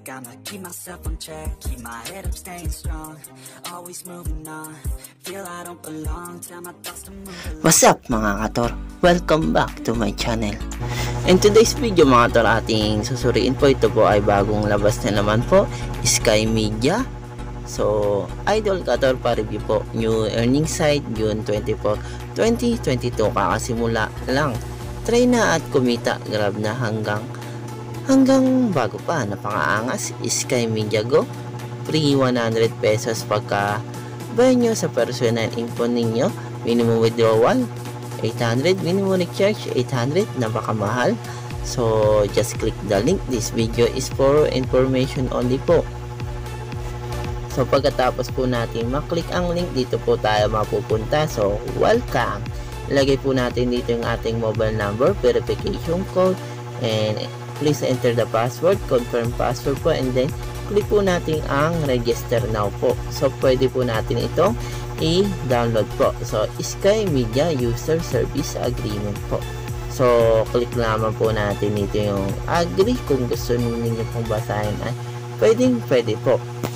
I'ma keep myself on track, keep my head up, staying strong, always moving on, feel I don't belong, tell my thoughts to move along. What's up mga kator? Welcome back to my channel. In today's video mga kator, ating susuriin po, ito po ay bagong labas na naman po, Sky Media. So, Idol Kator, pa-review po, new earning site, June 24, 2022, kakasimula lang. Try na at kumita, grab na hanggang bago pa, napakaangas. Sky Media Go, free 100 pesos pagka buy nyo sa personal info ninyo. Minimum withdrawal 800, minimum recharge 800, napakamahal. So just click the link. This video is for information only po. So pagkatapos po natin maklik ang link, dito po tayo mapupunta. So welcome, ilagay po natin dito yung ating mobile number, verification code, and please enter the password, confirm password po, and then click po natin ang register now po. So pwede po natin itong i-download po. So Sky Media User Service Agreement po. So click lamang po natin dito yung agree. Kung gusto ninyo pong basahin ay pwede po.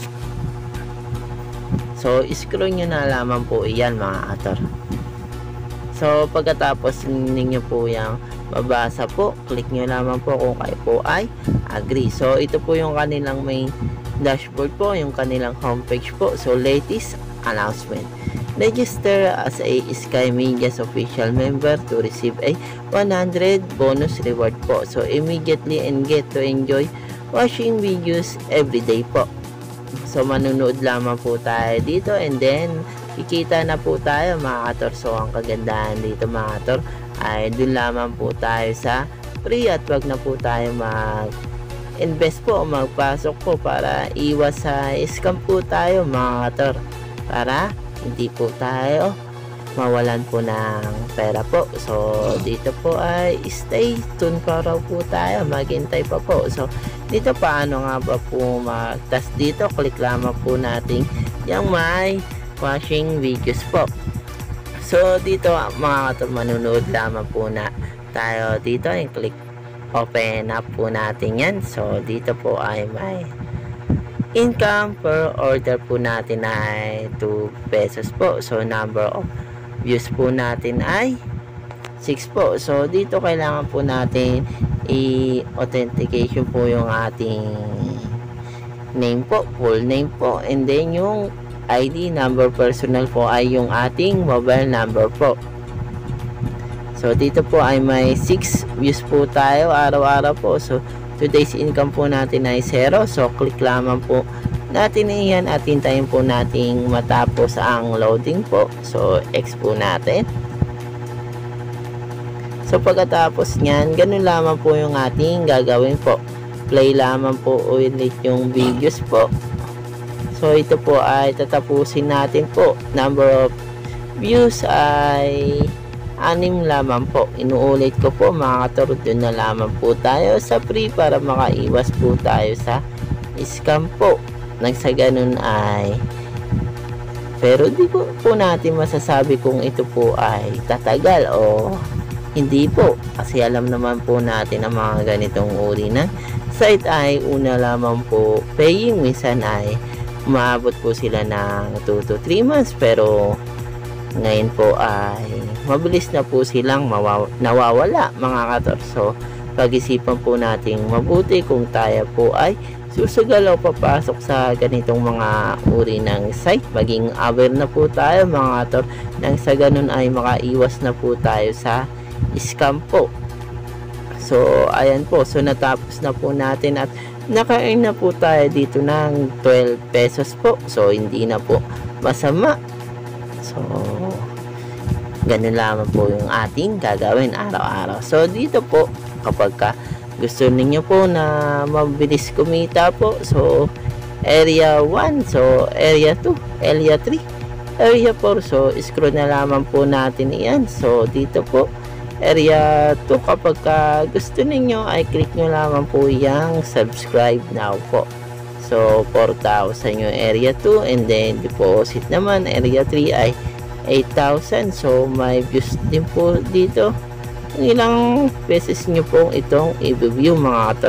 So scroll nyo na lamang po iyan mga kator. So pagkatapos ninyo po yung mabasa po, click nyo lamang po kung kayo po ay agree. So ito po yung kanilang main dashboard po, yung kanilang homepage po. So latest announcement, register as a Sky Media's official member to receive a 100 bonus reward po. So immediately and get to enjoy watching videos every day po. So manunood lamang po tayo dito, and then kikita na po tayo mga kator. So ang kagandahan dito mga kator ay doon lamang po tayo sa free, at wag na po tayo mag-invest po, magpasok po para iwas sa scam po tayo mga kator, para hindi po tayo mawalan po ng pera po. So dito po ay stay tuned pa raw po tayo, maghintay pa po. So dito paano nga ba po mag-tas dito, click lamang po natin yung may watching videos po. So dito mga kator, manunood lamang po na tayo dito, and click open up po natin yan. So dito po ay may income per order po natin ay 2 pesos po. So number of views po natin ay 6 po. So dito kailangan po natin i-authentication po yung ating name po, full name po, and then yung ID number personal po ay yung ating mobile number po. So dito po ay may 6 views po tayo araw-araw po. So today's income po natin ay 0. So click lamang po natin iyan at hintayin po nating matapos ang loading po. So X po natin. So pagkatapos nyan, ganun lamang po yung ating gagawin po. Play lamang po ulit yung videos po. So ito po ay tatapusin natin po. Number of views ay 6 lamang po. Inuulit ko po mga kator, doon na lamang po tayo sa free para makaiwas po tayo sa scam po. Nang sa ganun ay, pero di po natin masasabi kung ito po ay tatagal o hindi po, kasi alam naman po natin ang mga ganitong uri ng site ay una lamang po paying, minsan ay umaabot po sila ng 2 to 3 months, pero ngayon po ay mabilis na po silang nawawala mga kator. So pag-isipan po nating mabuti kung tayo po ay susugal o papasok sa ganitong mga uri ng site. Maging aware na po tayo mga kator, nang sa ganun ay makaiwas na po tayo sa scam po. So ayan po, so natapos na po natin at naka-earn na po tayo dito ng 12 pesos po. So hindi na po masama. So ganun lamang po yung ating gagawin araw-araw. So dito po, kapag gusto ninyo po na mabilis kumita po, so area 1, so area 2, area 3, area 4, so scroll na lamang po natin iyan. So dito po area 2, kapag gusto ninyo ay click nyo lamang po yung subscribe now po. So 4,000 yung area 2, and then deposit naman area 3 ay 8,000. So may views din po dito, ilang beses nyo po itong i-view mga kator. So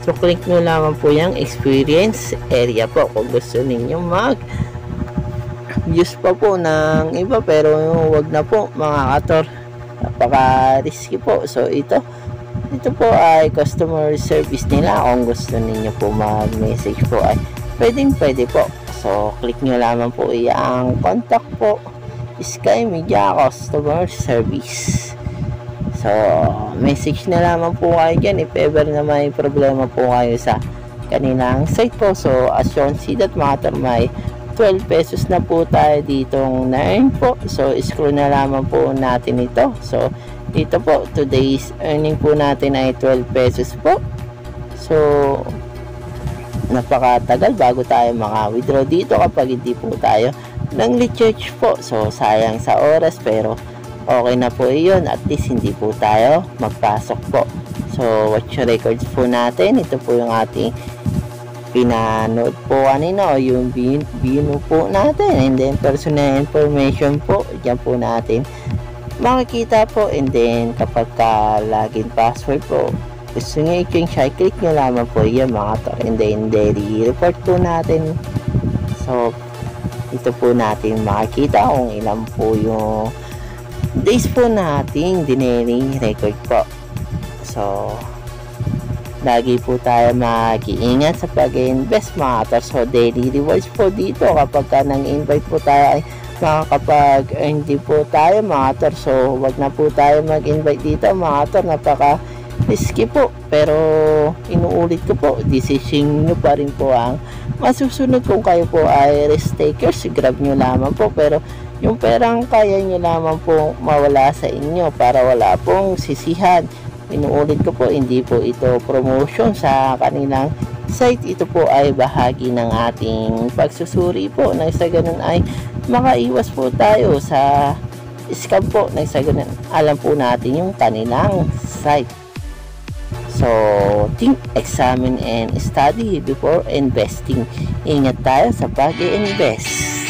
So click nyo lamang po yung experience area po kung gusto ninyo mag use pa po ng iba, pero wag na po mga kator, napaka risky po. So ito po ay customer service nila. Kung gusto ninyo po mag message po ay pwede po. So click nyo lamang po yung contact po, Sky Media Customer Service. So message na lamang po kayo dyan if ever na may problema po kayo sa kanilang site po. So as you can see that mga kator, may 12 pesos na po tayo ditong na-earn po. So scroll na lamang po natin ito. So dito po, today's earning po natin ay 12 pesos po. So napakatagal bago tayo maka-withdraw dito kapag hindi po tayo nang recharge po. So sayang sa oras, pero okay na po yun, at least hindi po tayo magpasok po. So watch records po natin, ito po yung ating pinanood po kanina, o yung binu po natin, and then personal information po, dyan po natin makikita po. And then kapag ka login password po gusto nyo i-change, click nyo lamang po yan mga to. And then daily report po natin, so ito po natin makikita kung ilan po yung days po nating dinailing record po. So lagi po tayo mag-iingat sa pag-invest mga kator. So daily rewards po dito, kapag ka nang-invite po tayo ay makakapag-earn din po tayo mga kator. So wag na po tayo mag-invite dito mga kator, napaka risky po, pero inuulit ko po, decision nyo pa rin po ang masusunod. Kung kayo po ay risk takers, grab nyo lamang po, pero yung perang kaya nyo lamang po mawala sa inyo para wala pong sisihan. Inuulit ko po, hindi po ito promotion sa kanilang site. Ito po ay bahagi ng ating pagsusuri po, nang sa ganun ay makaiwas po tayo sa scam po, nang sa ganun alam po natin yung kanilang site. So think, examine and study before investing. Ingat tayo sa pag-i-invest.